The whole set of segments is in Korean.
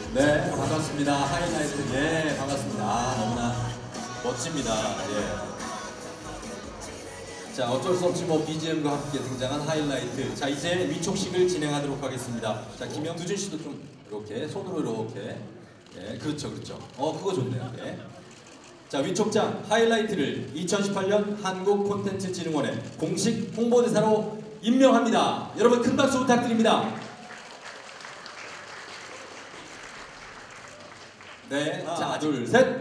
네, 반갑습니다. 하이라이트, 예, 반갑습니다. 아, 너무나 멋집니다. 예. 자, 어쩔 수 없이 뭐 BGM과 함께 등장한 하이라이트. 자, 이제 위촉식을 진행하도록 하겠습니다. 자, 김영두진 씨도 좀 이렇게 손으로 이렇게. 예, 그렇죠, 그렇죠. 그거 좋네요. 예. 자, 위촉장 하이라이트를 2018년 한국콘텐츠진흥원의 공식 홍보대사로 임명합니다. 여러분 큰 박수 부탁드립니다. 네, 하나, 둘, 셋.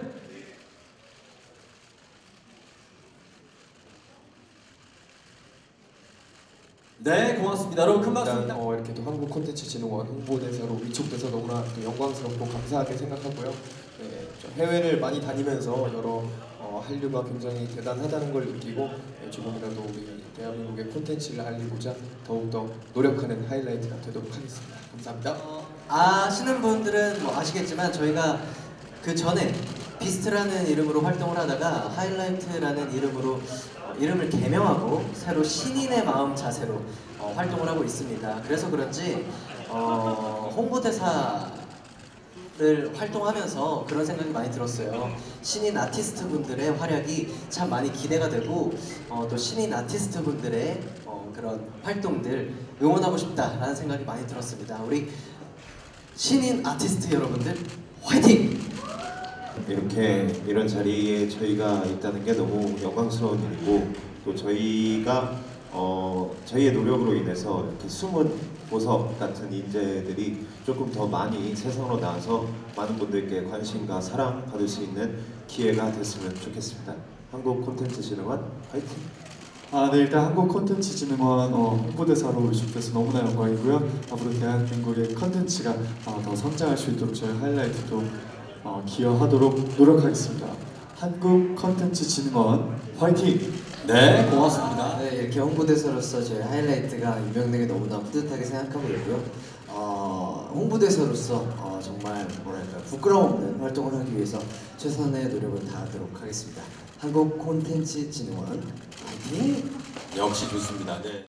네, 고맙습니다. 여러분 큰 박수 일단 부탁드립니다. 이렇게 또 한국콘텐츠진흥원 홍보대사로 위촉돼서 너무나 또 영광스럽고 감사하게 생각하고요. 네, 좀 해외를 많이 다니면서 여러 한류가 굉장히 대단하다는 걸 느끼고 조금이라도 우리 대한민국의 콘텐츠를 알리고자 더욱더 노력하는 하이라이트가 되도록 하겠습니다. 감사합니다. 아시는 분들은 뭐 아시겠지만 저희가 그 전에 비스트라는 이름으로 활동을 하다가 하이라이트라는 이름으로 이름을 개명하고 새로 신인의 마음 자세로 활동을 하고 있습니다. 그래서 그런지 홍보대사를 활동하면서 그런 생각이 많이 들었어요. 신인 아티스트 분들의 활약이 참 많이 기대가 되고 또 신인 아티스트 분들의 그런 활동들 응원하고 싶다라는 생각이 많이 들었습니다. 우리 신인 아티스트 여러분들 화이팅! 이렇게 이런 자리에 저희가 있다는 게 너무 영광스러운 일이고 또 저희가 저희의 노력으로 인해서 이렇게 숨은 보석 같은 인재들이 조금 더 많이 세상으로 나와서 많은 분들께 관심과 사랑 받을 수 있는 기회가 됐으면 좋겠습니다. 한국콘텐츠진흥원 화이팅! 네, 일단 한국콘텐츠진흥원 홍보대사로 위촉돼서 너무나 영광이고요. 앞으로 대한민국의 컨텐츠가 더 성장할 수 있도록 저희 하이라이트도 기여하도록 노력하겠습니다. 한국컨텐츠진흥원 화이팅! 네, 고맙습니다. 네, 이렇게 홍보대사로서 저희 하이라이트가 임명된 게 너무나 뿌듯하게 생각하고 있고요. 홍보대사로서 정말 뭐랄까 부끄러움 없는 활동을 하기 위해서 최선의 노력을 다하도록 하겠습니다. 한국콘텐츠진흥원 화이팅! 역시 좋습니다. 네.